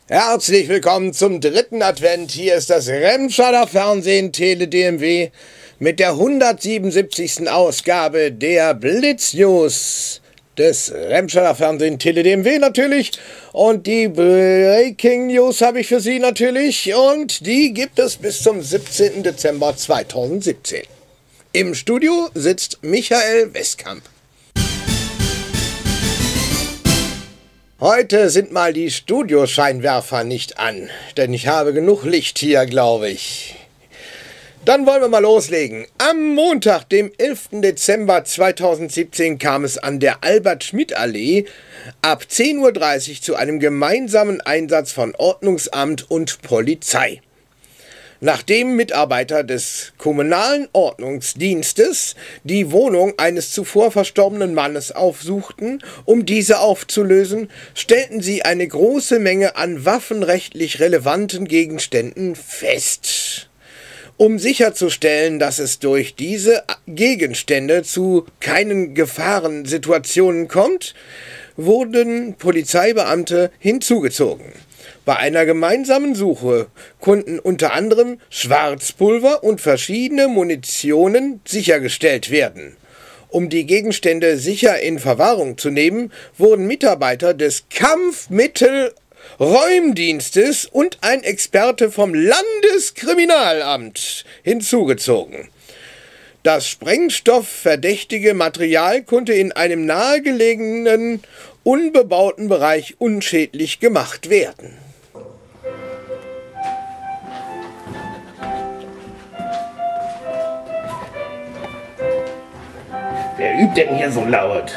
Herzlich willkommen zum dritten Advent. Hier ist das Remscheider Fernsehen Tele DMW mit der 177. Ausgabe der Blitznews des Remscheider Fernsehen Tele DMW natürlich. Und die Breaking News habe ich für Sie natürlich. Und die gibt es bis zum 17. Dezember 2017. Im Studio sitzt Michael Westkamp. Heute sind mal die Studioscheinwerfer nicht an, denn ich habe genug Licht hier, glaube ich. Dann wollen wir mal loslegen. Am Montag, dem 11. Dezember 2017, kam es an der Albert-Schmidt-Allee ab 10:30 Uhr zu einem gemeinsamen Einsatz von Ordnungsamt und Polizei. Nachdem Mitarbeiter des kommunalen Ordnungsdienstes die Wohnung eines zuvor verstorbenen Mannes aufsuchten, um diese aufzulösen, stellten sie eine große Menge an waffenrechtlich relevanten Gegenständen fest. Um sicherzustellen, dass es durch diese Gegenstände zu keinen Gefahrensituationen kommt, wurden Polizeibeamte hinzugezogen. Bei einer gemeinsamen Suche konnten unter anderem Schwarzpulver und verschiedene Munitionen sichergestellt werden. Um die Gegenstände sicher in Verwahrung zu nehmen, wurden Mitarbeiter des Kampfmittelräumdienstes und ein Experte vom Landeskriminalamt hinzugezogen. Das sprengstoffverdächtige Material konnte in einem nahegelegenen, unbebauten Bereich unschädlich gemacht werden. Wer übt denn hier so laut?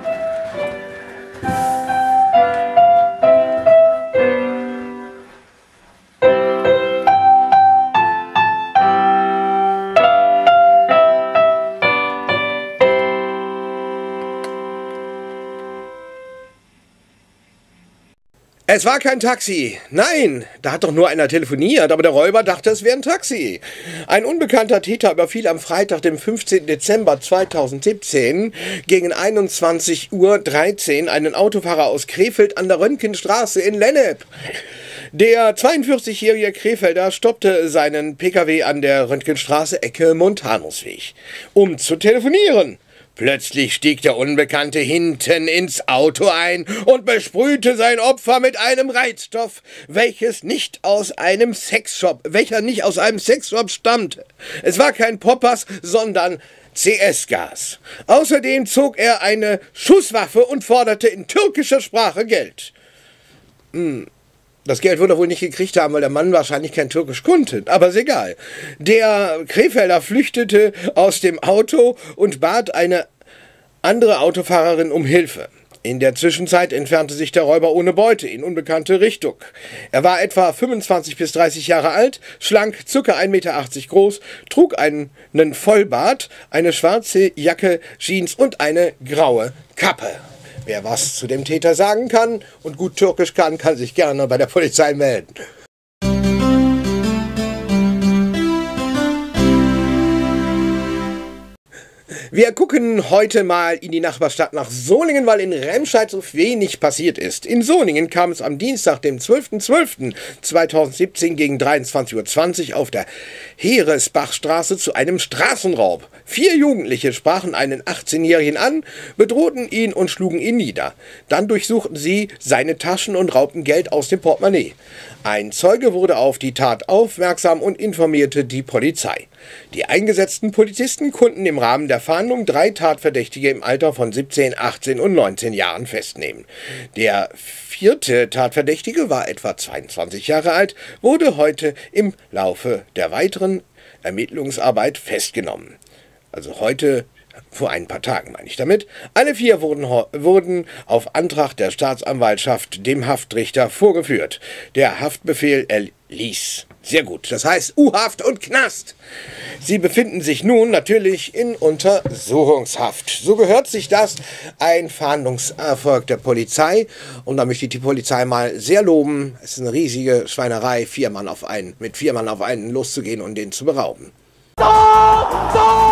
Es war kein Taxi. Nein, da hat doch nur einer telefoniert, aber der Räuber dachte, es wäre ein Taxi. Ein unbekannter Täter überfiel am Freitag, dem 15. Dezember 2017, gegen 21:13 Uhr einen Autofahrer aus Krefeld an der Röntgenstraße in Lennep. Der 42-jährige Krefelder stoppte seinen Pkw an der Röntgenstraße Ecke Montanusweg, um zu telefonieren. Plötzlich stieg der Unbekannte hinten ins Auto ein und besprühte sein Opfer mit einem Reizstoff, welcher nicht aus einem Sexshop stammte. Es war kein Poppers, sondern CS-Gas. Außerdem zog er eine Schusswaffe und forderte in türkischer Sprache Geld. Das Geld würde er wohl nicht gekriegt haben, weil der Mann wahrscheinlich kein Türkisch konnte, aber ist egal. Der Krefelder flüchtete aus dem Auto und bat eine andere Autofahrerin um Hilfe. In der Zwischenzeit entfernte sich der Räuber ohne Beute in unbekannte Richtung. Er war etwa 25 bis 30 Jahre alt, schlank, ca. 1,80 Meter groß, trug einen Vollbart, eine schwarze Jacke, Jeans und eine graue Kappe. Wer was zu dem Täter sagen kann und gut Türkisch kann, kann sich gerne bei der Polizei melden. Wir gucken heute mal in die Nachbarstadt nach Solingen, weil in Remscheid so wenig passiert ist. In Solingen kam es am Dienstag, dem 12.12.2017 gegen 23:20 Uhr auf der Heeresbachstraße zu einem Straßenraub. 4 Jugendliche sprachen einen 18-Jährigen an, bedrohten ihn und schlugen ihn nieder. Dann durchsuchten sie seine Taschen und raubten Geld aus dem Portemonnaie. Ein Zeuge wurde auf die Tat aufmerksam und informierte die Polizei. Die eingesetzten Polizisten konnten im Rahmen der Fahndung 3 Tatverdächtige im Alter von 17, 18 und 19 Jahren festnehmen. Der 4. Tatverdächtige war etwa 22 Jahre alt, wurde heute im Laufe der weiteren Ermittlungsarbeit festgenommen. Also heute, vor ein paar Tagen meine ich damit. Alle 4 wurden auf Antrag der Staatsanwaltschaft dem Haftrichter vorgeführt. Der Haftbefehl erließ. Sehr gut, das heißt U-Haft und Knast. Sie befinden sich nun natürlich in Untersuchungshaft. So gehört sich das, ein Fahndungserfolg der Polizei. Und da möchte ich die Polizei mal sehr loben. Es ist eine riesige Schweinerei, mit 4 Mann auf einen loszugehen und den zu berauben.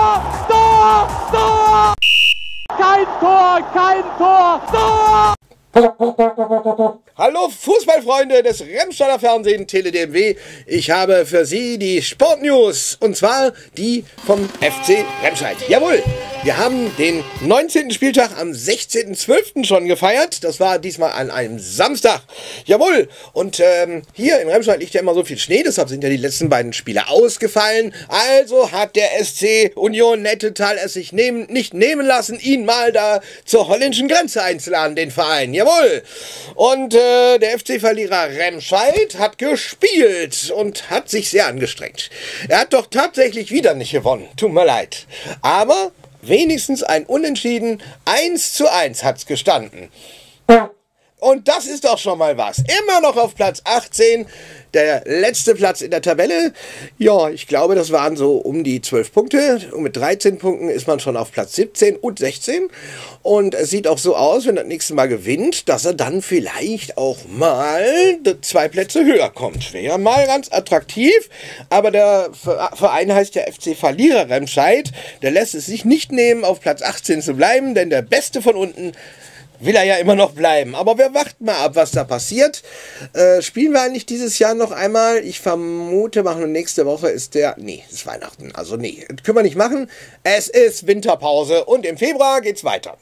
Kein Tor! Hallo Fußballfreunde des Remscheider Fernsehen Tele-DMW. Ich habe für Sie die Sportnews und zwar die vom FC Remscheid. Jawohl, wir haben den 19. Spieltag am 16.12. schon gefeiert. Das war diesmal an einem Samstag. Jawohl, und hier in Remscheid liegt ja immer so viel Schnee, deshalb sind ja die letzten beiden Spiele ausgefallen. Also hat der SC Union Nettetal es sich nicht nehmen lassen, ihn mal da zur holländischen Grenze einzuladen, den Verein. Jawohl. Und der FC-Verlierer Remscheid hat gespielt und hat sich sehr angestrengt. Er hat doch tatsächlich wieder nicht gewonnen. Tut mir leid. Aber wenigstens ein Unentschieden. 1:1 hat's gestanden. Und das ist doch schon mal was. Immer noch auf Platz 18. Der letzte Platz in der Tabelle. Ja, ich glaube, das waren so um die 12 Punkte. Und mit 13 Punkten ist man schon auf Platz 17 und 16. Und es sieht auch so aus, wenn er das nächste Mal gewinnt, dass er dann vielleicht auch mal 2 Plätze höher kommt. Wäre ja mal ganz attraktiv. Aber der Verein heißt ja FC Verlierer Remscheid. Der lässt es sich nicht nehmen, auf Platz 18 zu bleiben, denn der Beste von unten will er ja immer noch bleiben. Aber wir warten mal ab, was da passiert. Spielen wir eigentlich dieses Jahr noch einmal? Ich vermute, machen wir nächste Woche ist ist Weihnachten. Also nee, das können wir nicht machen. Es ist Winterpause und im Februar geht's weiter.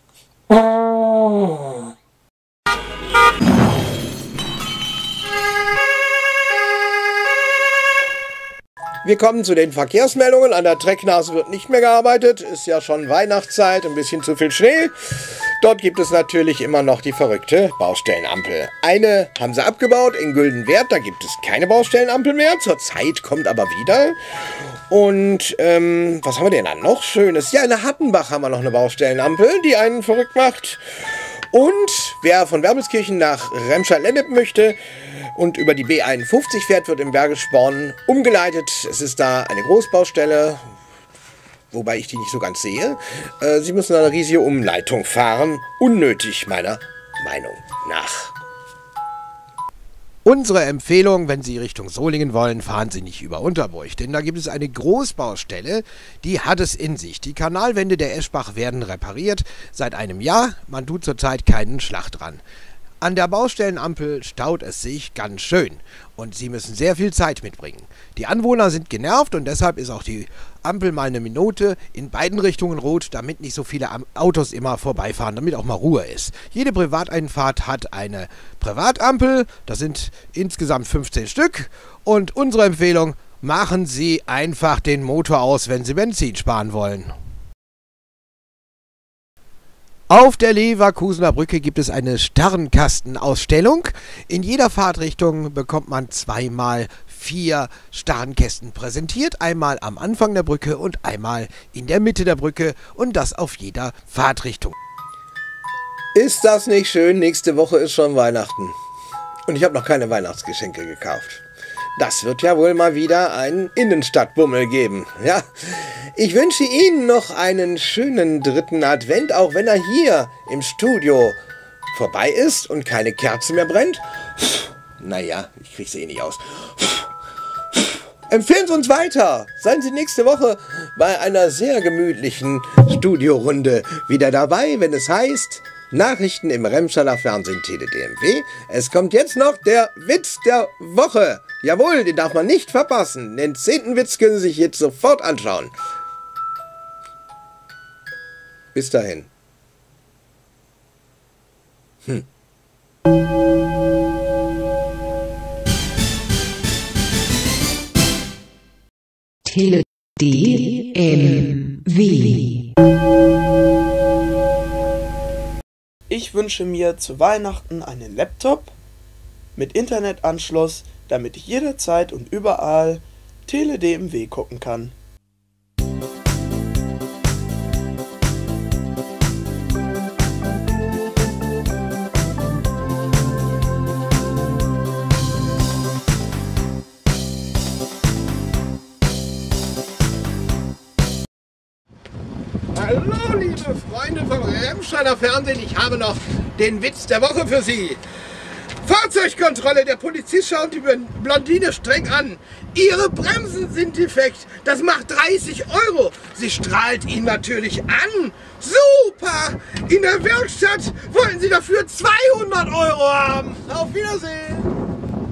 Wir kommen zu den Verkehrsmeldungen. An der Trecknase wird nicht mehr gearbeitet. Ist ja schon Weihnachtszeit, ein bisschen zu viel Schnee. Dort gibt es natürlich immer noch die verrückte Baustellenampel. Eine haben sie abgebaut in Güldenwert, da gibt es keine Baustellenampel mehr. Zurzeit kommt aber wieder. Und was haben wir denn dann noch Schönes? Ja, in der Hattenbach haben wir noch eine Baustellenampel, die einen verrückt macht. Und wer von Wermelskirchen nach Remscheid-Lennep möchte und über die B51 fährt, wird im Bergisch Born umgeleitet. Es ist da eine Großbaustelle, wobei ich die nicht so ganz sehe. Sie müssen eine riesige Umleitung fahren. Unnötig, meiner Meinung nach. Unsere Empfehlung, wenn Sie Richtung Solingen wollen, fahren Sie nicht über Unterburg, denn da gibt es eine Großbaustelle, die hat es in sich. Die Kanalwände der Eschbach werden repariert seit einem Jahr. Man tut zurzeit keinen Schlag dran. An der Baustellenampel staut es sich ganz schön und Sie müssen sehr viel Zeit mitbringen. Die Anwohner sind genervt und deshalb ist auch die Ampel mal eine Minute in beiden Richtungen rot, damit nicht so viele Autos immer vorbeifahren, damit auch mal Ruhe ist. Jede Privateinfahrt hat eine Privatampel, das sind insgesamt 15 Stück und unsere Empfehlung, machen Sie einfach den Motor aus, wenn Sie Benzin sparen wollen. Auf der Leverkusener Brücke gibt es eine Sternkastenausstellung. In jeder Fahrtrichtung bekommt man 2x4 Sternkästen präsentiert. Einmal am Anfang der Brücke und einmal in der Mitte der Brücke und das auf jeder Fahrtrichtung. Ist das nicht schön? Nächste Woche ist schon Weihnachten. Und ich habe noch keine Weihnachtsgeschenke gekauft. Das wird ja wohl mal wieder einen Innenstadtbummel geben. Ja, ich wünsche Ihnen noch einen schönen 3. Advent, auch wenn er hier im Studio vorbei ist und keine Kerze mehr brennt. Naja, ich kriege sie eh nicht aus. Empfehlen Sie uns weiter. Seien Sie nächste Woche bei einer sehr gemütlichen Studiorunde wieder dabei, wenn es heißt Nachrichten im Remscheider Fernsehen Tele-DMW. Es kommt jetzt noch der Witz der Woche. Jawohl, den darf man nicht verpassen. Den 10. Witz können Sie sich jetzt sofort anschauen. Bis dahin. Tele-DMW. Ich wünsche mir zu Weihnachten einen Laptop mit Internetanschluss, damit ich jederzeit und überall Tele-DMW gucken kann. Hallo, liebe Freunde vom Remscheider Fernsehen, ich habe noch den Witz der Woche für Sie. Fahrzeugkontrolle. Der Polizist schaut die Blondine streng an. Ihre Bremsen sind defekt. Das macht 30 Euro. Sie strahlt ihn natürlich an. Super! In der Werkstatt wollen Sie dafür 200 Euro haben. Auf Wiedersehen.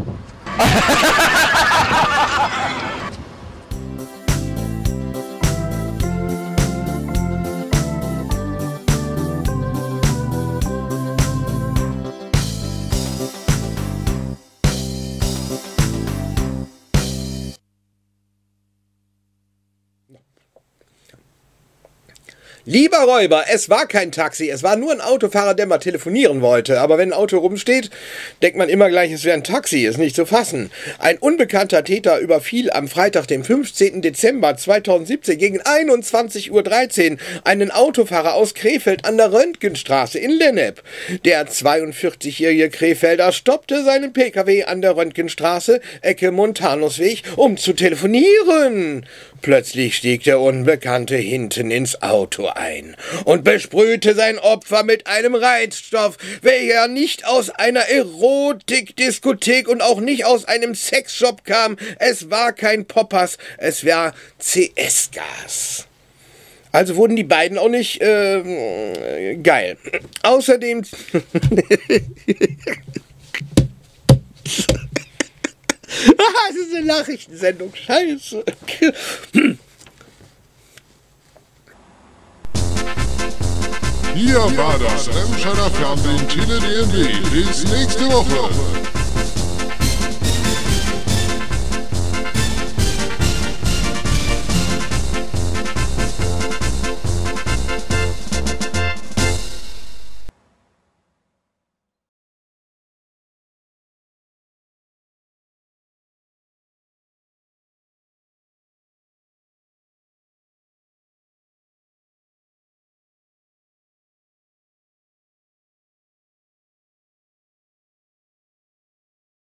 Lieber Räuber, es war kein Taxi, es war nur ein Autofahrer, der mal telefonieren wollte. Aber wenn ein Auto rumsteht, denkt man immer gleich, es wäre ein Taxi, ist nicht zu fassen. Ein unbekannter Täter überfiel am Freitag, dem 15. Dezember 2017 gegen 21:13 Uhr einen Autofahrer aus Krefeld an der Röntgenstraße in Lennep. Der 42-jährige Krefelder stoppte seinen PKW an der Röntgenstraße, Ecke Montanusweg, um zu telefonieren. Plötzlich stieg der Unbekannte hinten ins Auto ein und besprühte sein Opfer mit einem Reizstoff, welcher nicht aus einer Erotikdiskothek und auch nicht aus einem Sexshop kam. Es war kein Poppers, es war CS-Gas. Also wurden die beiden auch nicht geil. Außerdem... Das ist eine Nachrichtensendung, scheiße. Hier war das Remscheider Fernsehen Tele DNB. Bis nächste Woche.